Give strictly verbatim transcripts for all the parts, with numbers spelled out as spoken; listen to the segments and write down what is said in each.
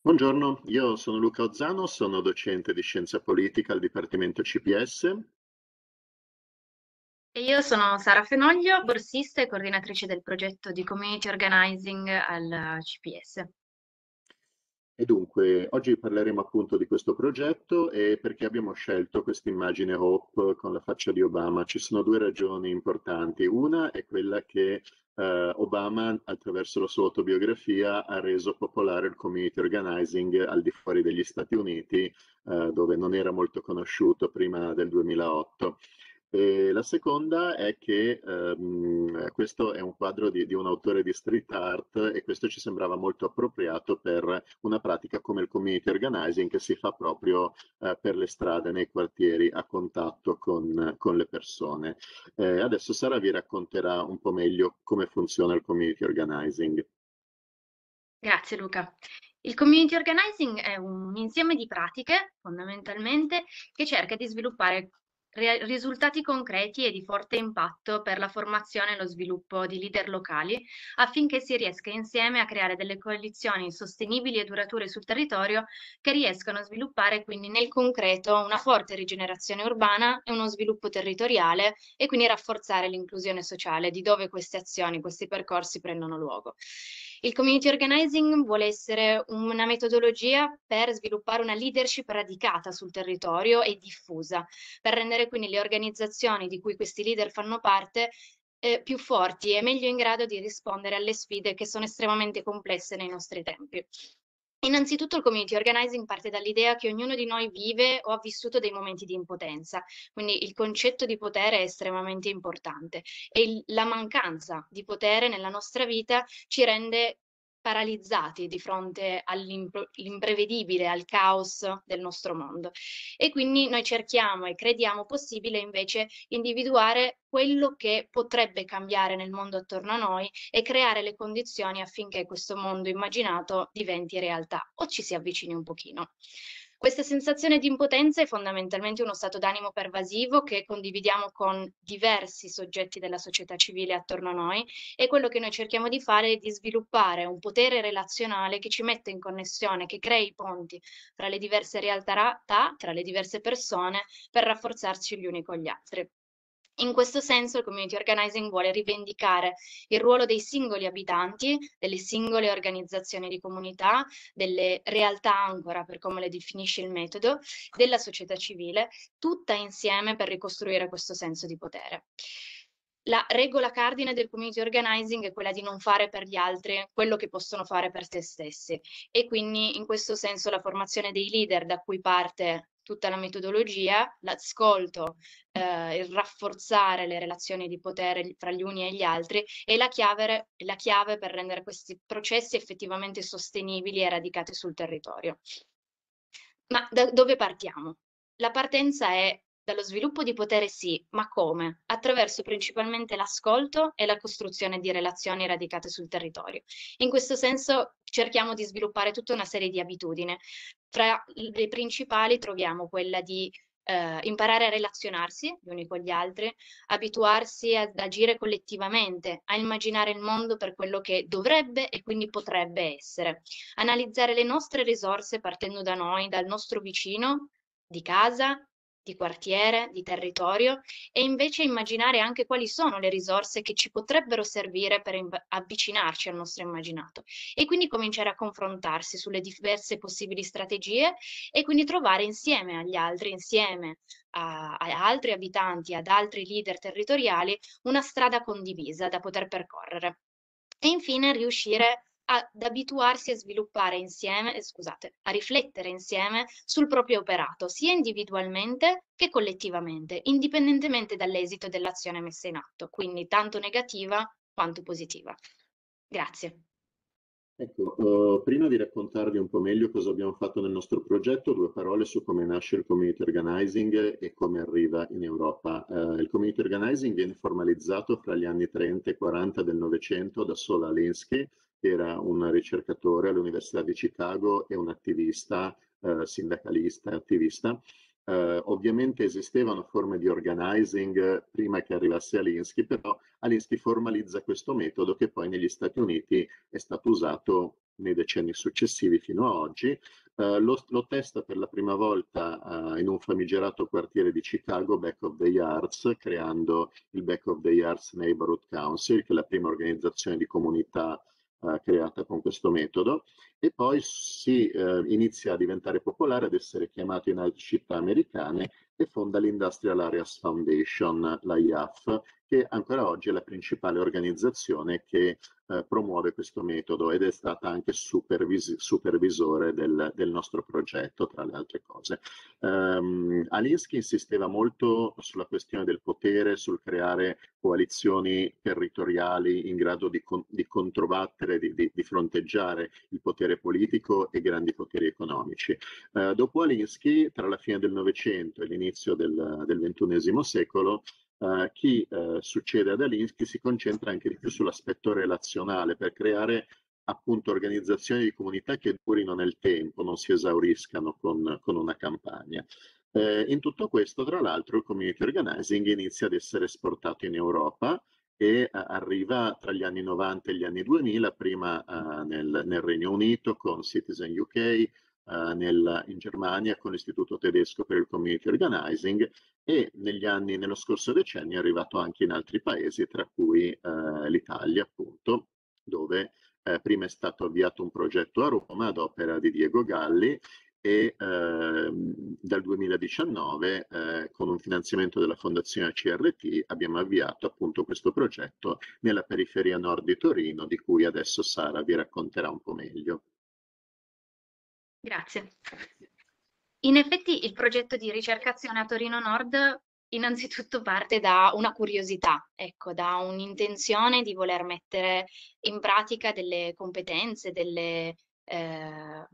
Buongiorno, io sono Luca Ozzano, sono docente di scienza politica al Dipartimento C P S. E io sono Sara Fenoglio, borsista e coordinatrice del progetto di Community Organizing al C P S. E dunque, oggi parleremo appunto di questo progetto e perché abbiamo scelto questa immagine Hope con la faccia di Obama. Ci sono due ragioni importanti. Una è quella che eh, Obama, attraverso la sua autobiografia, ha reso popolare il community organizing al di fuori degli Stati Uniti, eh, dove non era molto conosciuto prima del duemilaotto. E la seconda è che ehm, questo è un quadro di, di un autore di street art e questo ci sembrava molto appropriato per una pratica come il community organizing che si fa proprio eh, per le strade, nei quartieri, a contatto con, con le persone. Eh, adesso Sara vi racconterà un po' meglio come funziona il community organizing. Grazie Luca. Il community organizing è un insieme di pratiche, fondamentalmente, che cerca di sviluppare re- risultati concreti e di forte impatto per la formazione e lo sviluppo di leader locali, affinché si riesca insieme a creare delle coalizioni sostenibili e durature sul territorio che riescano a sviluppare quindi nel concreto una forte rigenerazione urbana e uno sviluppo territoriale e quindi rafforzare l'inclusione sociale di dove queste azioni, questi percorsi prendono luogo. Il community organizing vuole essere una metodologia per sviluppare una leadership radicata sul territorio e diffusa, per rendere quindi le organizzazioni di cui questi leader fanno parte eh, più forti e meglio in grado di rispondere alle sfide che sono estremamente complesse nei nostri tempi. Innanzitutto il community organizing parte dall'idea che ognuno di noi vive o ha vissuto dei momenti di impotenza, quindi il concetto di potere è estremamente importante e il- la mancanza di potere nella nostra vita ci rende paralizzati di fronte all'imprevedibile, al caos del nostro mondo. E quindi noi cerchiamo e crediamo possibile invece individuare quello che potrebbe cambiare nel mondo attorno a noi e creare le condizioni affinché questo mondo immaginato diventi realtà o ci si avvicini un pochino. Questa sensazione di impotenza è fondamentalmente uno stato d'animo pervasivo che condividiamo con diversi soggetti della società civile attorno a noi e quello che noi cerchiamo di fare è di sviluppare un potere relazionale che ci mette in connessione, che crei ponti tra le diverse realtà, tra le diverse persone per rafforzarci gli uni con gli altri. In questo senso il community organizing vuole rivendicare il ruolo dei singoli abitanti, delle singole organizzazioni di comunità, delle realtà ancora per come le definisce il metodo, della società civile, tutta insieme per ricostruire questo senso di potere. La regola cardine del community organizing è quella di non fare per gli altri quello che possono fare per se stessi e quindi in questo senso la formazione dei leader da cui parte tutta la metodologia, l'ascolto, eh, il rafforzare le relazioni di potere fra gli uni e gli altri è la chiave, la chiave per rendere questi processi effettivamente sostenibili e radicati sul territorio. Ma da dove partiamo? La partenza è dallo sviluppo di potere sì, ma come? Attraverso principalmente l'ascolto e la costruzione di relazioni radicate sul territorio. In questo senso cerchiamo di sviluppare tutta una serie di abitudini. Tra le principali troviamo quella di eh, imparare a relazionarsi gli uni con gli altri, abituarsi ad agire collettivamente, a immaginare il mondo per quello che dovrebbe e quindi potrebbe essere, analizzare le nostre risorse partendo da noi, dal nostro vicino, di casa, di quartiere, di territorio e invece immaginare anche quali sono le risorse che ci potrebbero servire per avvicinarci al nostro immaginato e quindi cominciare a confrontarsi sulle diverse possibili strategie e quindi trovare insieme agli altri, insieme a, a altri abitanti, ad altri leader territoriali, una strada condivisa da poter percorrere. E infine riuscire ad abituarsi a sviluppare insieme, eh, scusate, a riflettere insieme sul proprio operato, sia individualmente che collettivamente, indipendentemente dall'esito dell'azione messa in atto, quindi tanto negativa quanto positiva. Grazie. Ecco, eh, prima di raccontarvi un po' meglio cosa abbiamo fatto nel nostro progetto, due parole su come nasce il community organizing e come arriva in Europa. Eh, il community organizing viene formalizzato fra gli anni trenta e quaranta del Novecento da Saul Alinsky, che era un ricercatore all'Università di Chicago e un attivista, eh, sindacalista e attivista. Eh, ovviamente esistevano forme di organizing eh, prima che arrivasse Alinsky, però Alinsky formalizza questo metodo che poi negli Stati Uniti è stato usato nei decenni successivi fino a oggi. Uh, lo, lo testa per la prima volta uh, in un famigerato quartiere di Chicago, Back of the Yards, creando il Back of the Yards Neighborhood Council, che è la prima organizzazione di comunità uh, creata con questo metodo, e poi si uh, inizia a diventare popolare, ad essere chiamato in altre città americane, e fonda l'Industrial Areas Foundation, la I A F, che ancora oggi è la principale organizzazione che eh, promuove questo metodo, ed è stata anche supervis- supervisore del, del nostro progetto, tra le altre cose. Um, Alinsky insisteva molto sulla questione del potere, sul creare coalizioni territoriali in grado di, con- di controbattere, di, di, di fronteggiare il potere politico e grandi poteri economici. Uh, dopo Alinsky, tra la fine del Novecento e l'inizio del, del ventunesimo secolo, Uh, chi uh, succede ad Alinsky si concentra anche di più sull'aspetto relazionale, per creare appunto organizzazioni di comunità che durino nel tempo, non si esauriscano con, con una campagna. Eh, in tutto questo, tra l'altro, il community organizing inizia ad essere esportato in Europa e uh, arriva tra gli anni novanta e gli anni duemila, prima uh, nel, nel Regno Unito con Citizen U K, Uh, nel, in Germania con l'Istituto Tedesco per il Community Organizing, e negli anni, nello scorso decennio è arrivato anche in altri paesi, tra cui uh, l'Italia, appunto, dove uh, prima è stato avviato un progetto a Roma ad opera di Diego Galli, e uh, dal duemiladiciannove uh, con un finanziamento della Fondazione A C R T abbiamo avviato appunto questo progetto nella periferia nord di Torino, di cui adesso Sara vi racconterà un po' meglio. Grazie. In effetti il progetto di ricercazione a Torino Nord innanzitutto parte da una curiosità, ecco, da un'intenzione di voler mettere in pratica delle competenze, delle eh,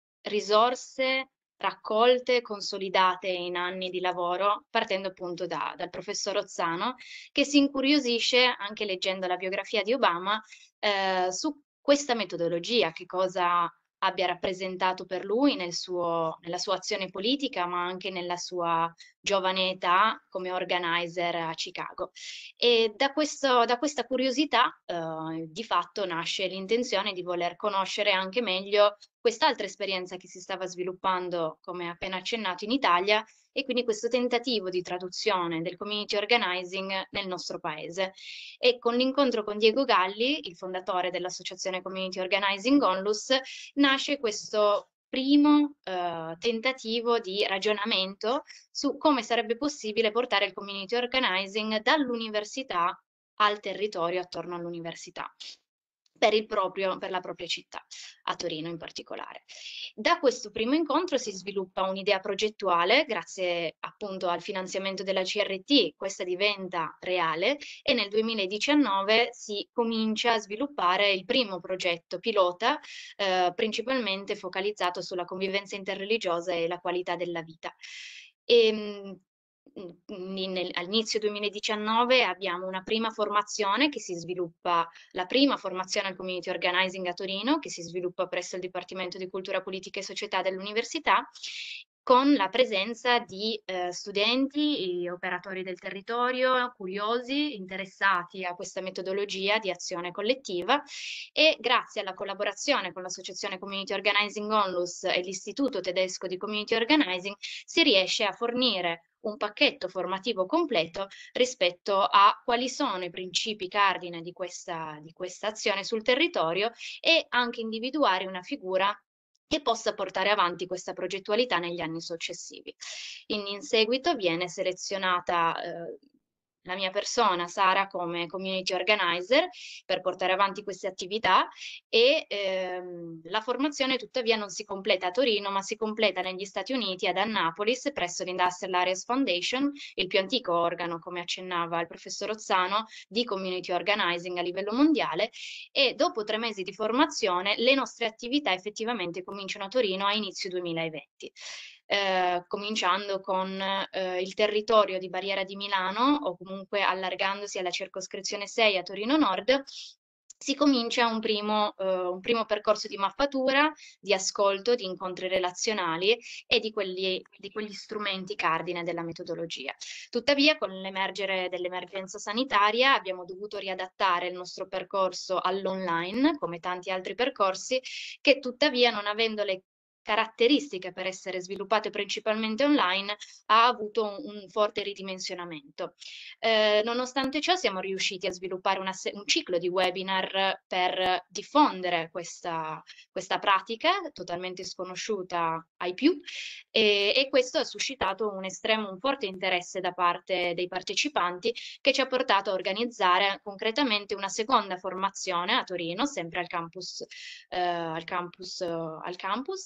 risorse raccolte, consolidate in anni di lavoro, partendo appunto da, dal professor Ozzano, che si incuriosisce, anche leggendo la biografia di Obama, eh, su questa metodologia, che cosa abbia rappresentato per lui nel suo, nella sua azione politica, ma anche nella sua giovane età come organizer a Chicago. E da, questo, da questa curiosità eh, di fatto nasce l'intenzione di voler conoscere anche meglio quest'altra esperienza che si stava sviluppando, come appena accennato, in Italia, e quindi questo tentativo di traduzione del community organizing nel nostro paese. E con l'incontro con Diego Galli, il fondatore dell'associazione Community Organizing Onlus, nasce questo primo eh, tentativo di ragionamento su come sarebbe possibile portare il community organizing dall'università al territorio attorno all'università, per il proprio, per la propria città, a Torino in particolare. Da questo primo incontro si sviluppa un'idea progettuale, grazie appunto al finanziamento della C R T, questa diventa reale, e nel duemiladiciannove si comincia a sviluppare il primo progetto pilota, eh, principalmente focalizzato sulla convivenza interreligiosa e la qualità della vita. E, all'inizio duemiladiciannove abbiamo una prima formazione che si sviluppa, la prima formazione al community organizing a Torino, che si sviluppa presso il Dipartimento di Cultura, Politica e Società dell'Università, con la presenza di eh, studenti, operatori del territorio, curiosi, interessati a questa metodologia di azione collettiva, e grazie alla collaborazione con l'Associazione Community Organizing Onlus e l'Istituto Tedesco di Community Organizing si riesce a fornire un pacchetto formativo completo rispetto a quali sono i principi cardine di questa, di questa azione sul territorio, e anche individuare una figura che possa portare avanti questa progettualità negli anni successivi. In, in seguito viene selezionata eh, la mia persona, Sara, come community organizer per portare avanti queste attività, e ehm, la formazione tuttavia non si completa a Torino, ma si completa negli Stati Uniti, ad Annapolis, presso l'Industrial Areas Foundation, il più antico organo, come accennava il professor Ozzano, di community organizing a livello mondiale. E dopo tre mesi di formazione le nostre attività effettivamente cominciano a Torino a inizio duemilaventi. Eh, cominciando con eh, il territorio di Barriera di Milano, o comunque allargandosi alla circoscrizione sei a Torino Nord, si comincia un primo, eh, un primo percorso di mappatura, di ascolto, di incontri relazionali e di, quelli, di quegli strumenti cardine della metodologia. Tuttavia, con l'emergere dell'emergenza sanitaria abbiamo dovuto riadattare il nostro percorso all'online, come tanti altri percorsi, che tuttavia, non avendo le caratteristiche per essere sviluppate principalmente online, ha avuto un, un forte ridimensionamento. Eh, nonostante ciò siamo riusciti a sviluppare una un ciclo di webinar per diffondere questa, questa pratica totalmente sconosciuta ai più e, e questo ha suscitato un estremo, un forte interesse da parte dei partecipanti, che ci ha portato a organizzare concretamente una seconda formazione a Torino, sempre al campus, eh, al campus, eh, al campus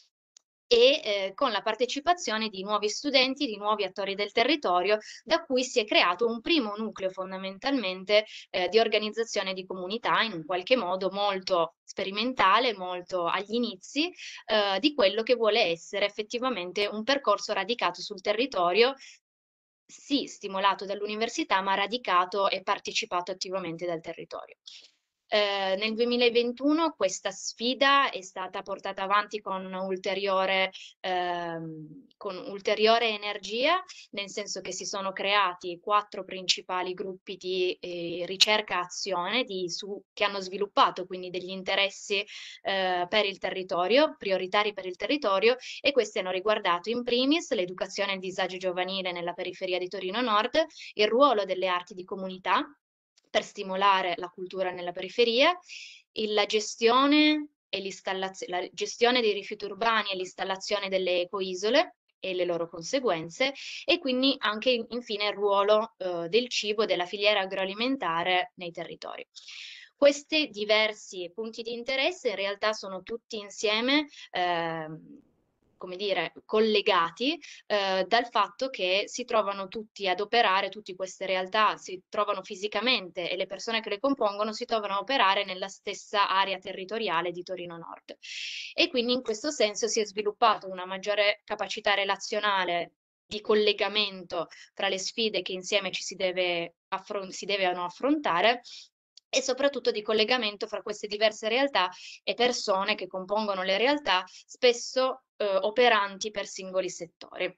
e eh, con la partecipazione di nuovi studenti, di nuovi attori del territorio, da cui si è creato un primo nucleo fondamentalmente eh, di organizzazione di comunità, in un qualche modo molto sperimentale, molto agli inizi eh, di quello che vuole essere effettivamente un percorso radicato sul territorio, sì, stimolato dall'università, ma radicato e partecipato attivamente dal territorio. Eh, nel duemilaventuno questa sfida è stata portata avanti con ulteriore, ehm, con ulteriore energia, nel senso che si sono creati quattro principali gruppi di eh, ricerca-azione di, su, che hanno sviluppato quindi degli interessi eh, per il territorio, prioritari per il territorio, e questi hanno riguardato in primis l'educazione al disagio giovanile nella periferia di Torino Nord, il ruolo delle arti di comunità per stimolare la cultura nella periferia, la gestione e l'installazione, la gestione dei rifiuti urbani e l'installazione delle ecoisole e le loro conseguenze, e quindi anche infine il ruolo eh, del cibo e della filiera agroalimentare nei territori. Questi diversi punti di interesse in realtà sono tutti insieme eh, come dire, collegati eh, dal fatto che si trovano tutti ad operare, tutte queste realtà si trovano fisicamente e le persone che le compongono si trovano a operare nella stessa area territoriale di Torino Nord. E quindi in questo senso si è sviluppato una maggiore capacità relazionale di collegamento fra le sfide che insieme ci si deve affron- si devono affrontare, e soprattutto di collegamento fra queste diverse realtà e persone che compongono le realtà, spesso eh, operanti per singoli settori.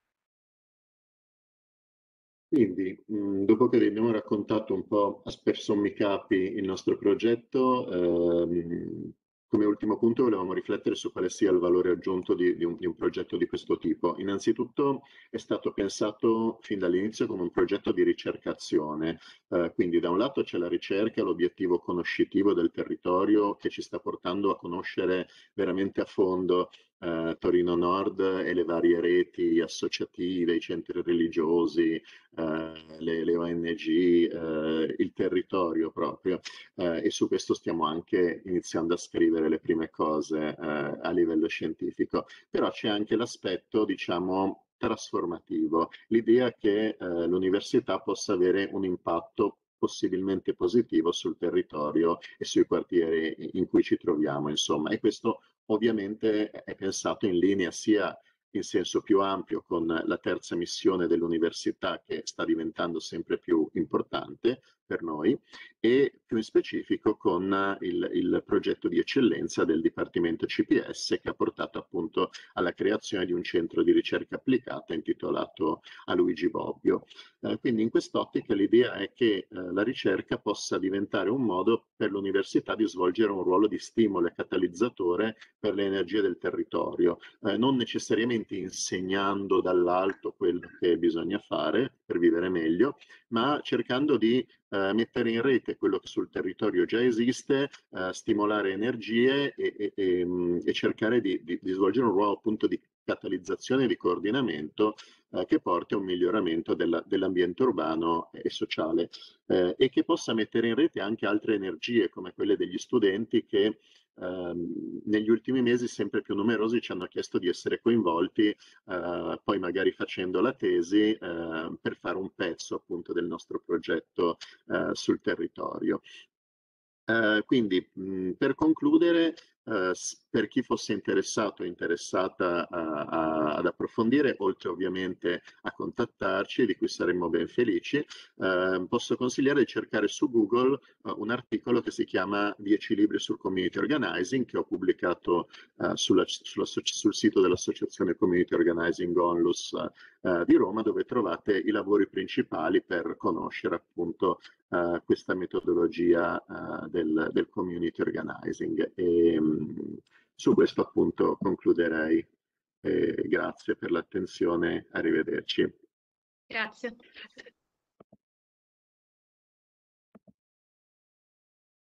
Quindi, mh, dopo che vi abbiamo raccontato un po' a sper sommi capi il nostro progetto, ehm, come ultimo punto volevamo riflettere su quale sia il valore aggiunto di, di un, di un progetto di questo tipo. Innanzitutto è stato pensato fin dall'inizio come un progetto di ricercazione, eh, quindi da un lato c'è la ricerca, l'obiettivo conoscitivo del territorio che ci sta portando a conoscere veramente a fondo eh, Torino Nord e le varie reti associative, i centri religiosi, eh, le, le O N G, eh, il territorio proprio, eh, e su questo stiamo anche iniziando a scrivere le prime cose eh, a livello scientifico. Però c'è anche l'aspetto, diciamo, trasformativo, l'idea che eh, l'università possa avere un impatto possibilmente positivo sul territorio e sui quartieri in cui ci troviamo, insomma, e questo ovviamente è pensato in linea sia in senso più ampio con la terza missione dell'università, che sta diventando sempre più importante per noi, e più in specifico con il, il progetto di eccellenza del Dipartimento C P S, che ha portato appunto alla creazione di un centro di ricerca applicata intitolato a Luigi Bobbio. Eh, quindi in quest'ottica l'idea è che eh, la ricerca possa diventare un modo per l'università di svolgere un ruolo di stimolo e catalizzatore per le energie del territorio, eh, non necessariamente insegnando dall'alto quello che bisogna fare per vivere meglio, ma cercando di eh, mettere in rete quello che sul territorio già esiste, eh, stimolare energie e, e, e, e cercare di, di, di, svolgere un ruolo appunto di catalizzazione e di coordinamento eh, che porti a un miglioramento della, dell'ambiente urbano e sociale, eh, e che possa mettere in rete anche altre energie come quelle degli studenti che Uh, negli ultimi mesi sempre più numerosi ci hanno chiesto di essere coinvolti, uh, poi magari facendo la tesi, uh, per fare un pezzo appunto del nostro progetto uh, sul territorio. Uh, quindi mh, per concludere, uh, per chi fosse interessato o interessata a, a, ad approfondire, oltre ovviamente a contattarci, di cui saremmo ben felici, eh, posso consigliare di cercare su Google uh, un articolo che si chiama dieci libri sul community organizing, che ho pubblicato uh, sulla, sulla, sul sito dell'Associazione Community Organizing Onlus uh, di Roma, dove trovate i lavori principali per conoscere appunto uh, questa metodologia uh, del, del community organizing. E, um, su questo appunto concluderei. Eh, grazie per l'attenzione, arrivederci. Grazie.